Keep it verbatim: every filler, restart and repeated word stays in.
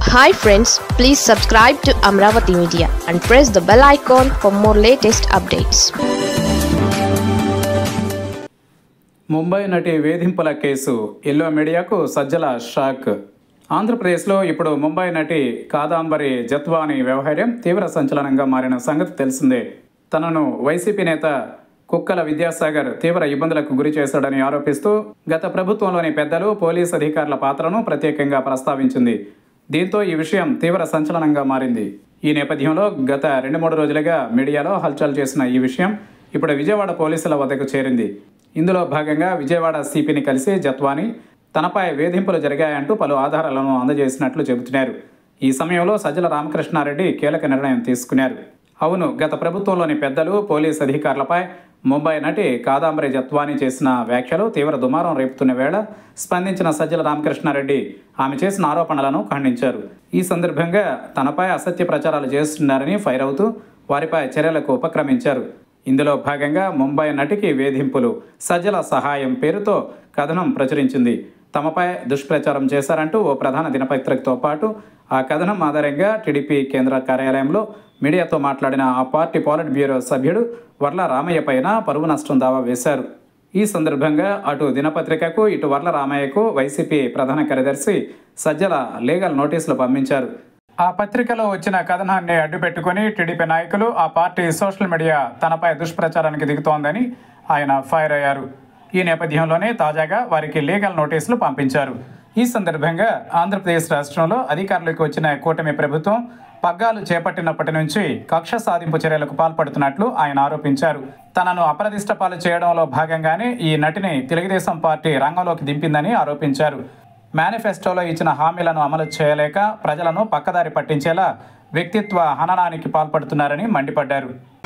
Hi friends, please subscribe to Amravati Media and press the bell icon for more latest updates. Mumbai నటి వేధింపుల case yellow మీడియాకు Sajjala shock. ఆంధ్రప్రదేశ్లో ఇప్పుడు ముంబై నటి కాదాంబరి జత్వాని వ్యవహారం తీవ్ర సంచలనంగా మారిన సంగతి తెలిసిందే. తనను వైసీపీ నేత కుక్కల విద్యాసాగర్ తీవ్ర ఇబ్బందులకు గురి చేశాడని ఆరోపిస్తూ గత ప్రభుత్వంలోని పెద్దలు పోలీసు అధికారుల పాత్రను ప్రత్యేకంగా ప్రస్తావించింది. దీంతో ఈ విషయం తీవ్ర సంచలనంగా మారింది. ఈ నేపథ్యంలో గత రెండు మూడు రోజులుగా మీడియాలో హల్చల్ చేసిన ఈ విషయం ఇప్పుడు విజయవాడ పోలీసుల వద్దకు చేరింది. ఇందులో భాగంగా విజయవాడ సిపిని కలిసి జత్వాని తనపై వేధింపులు జరిగాయంటూ పలు ఆధారాలను అందజేసినట్లు చెబుతున్నారు. ఈ సమయంలో సజ్జల రామకృష్ణారెడ్డి కీలక నిర్ణయం తీసుకున్నారు. అవును, గత ప్రభుత్వంలోని పెద్దలు పోలీసు అధికారులపై ముంబై నటి కాదాంబరి జత్వాని చేసిన వ్యాఖ్యలు తీవ్ర దుమారం రేపుతున్న వేళ స్పందించిన సజ్జల రామకృష్ణారెడ్డి ఆమె చేసిన ఆరోపణలను ఖండించారు. ఈ సందర్భంగా తనపై అసత్య ప్రచారాలు చేస్తున్నారని ఫైర్ అవుతూ వారిపై చర్యలకు ఉపక్రమించారు. ఇందులో భాగంగా ముంబై నటికి వేధింపులు, సజ్జల సహాయం పేరుతో కథనం ప్రచురించింది. తమపై దుష్ప్రచారం చేశారంటూ ఓ ప్రధాన దినపత్రికతో పాటు ఆ కథనం ఆధారంగా టీడీపీ కేంద్ర కార్యాలయంలో మీడియాతో మాట్లాడిన ఆ పార్టీ పాలిట్ బ్యూరో సభ్యుడు వర్ల రామయ్య పైన పరువు నష్టం దావా వేశారు. ఈ సందర్భంగా అటు దినపత్రికకు ఇటు వర్ల రామయ్యకు వైసీపీ ప్రధాన కార్యదర్శి సజ్జల లీగల్ నోటీసులు పంపించారు. ఆ పత్రికలో వచ్చిన కథనాన్ని అడ్డుపెట్టుకుని టీడీపీ నాయకులు ఆ పార్టీ సోషల్ మీడియా తనపై దుష్ప్రచారానికి దిగుతోందని ఆయన ఫైర్ అయ్యారు. ఈ నేపథ్యంలోనే తాజాగా వారికి లీగల్ నోటీసులు పంపించారు. ఈ సందర్భంగా ఆంధ్రప్రదేశ్ రాష్ట్రంలో అధికారులకు వచ్చిన కూటమి ప్రభుత్వం పగ్గాలు చేపట్టినప్పటి నుంచి కక్ష సాధింపు చర్యలకు పాల్పడుతున్నట్లు ఆయన ఆరోపించారు. తనను అప్రదిష్ట పాలు చేయడంలో భాగంగానే ఈ నటిని తెలుగుదేశం పార్టీ రంగంలోకి దింపిందని ఆరోపించారు. మేనిఫెస్టోలో ఇచ్చిన హామీలను అమలు చేయలేక ప్రజలను పక్కదారి పట్టించేలా వ్యక్తిత్వ హననానికి పాల్పడుతున్నారని మండిపడ్డారు.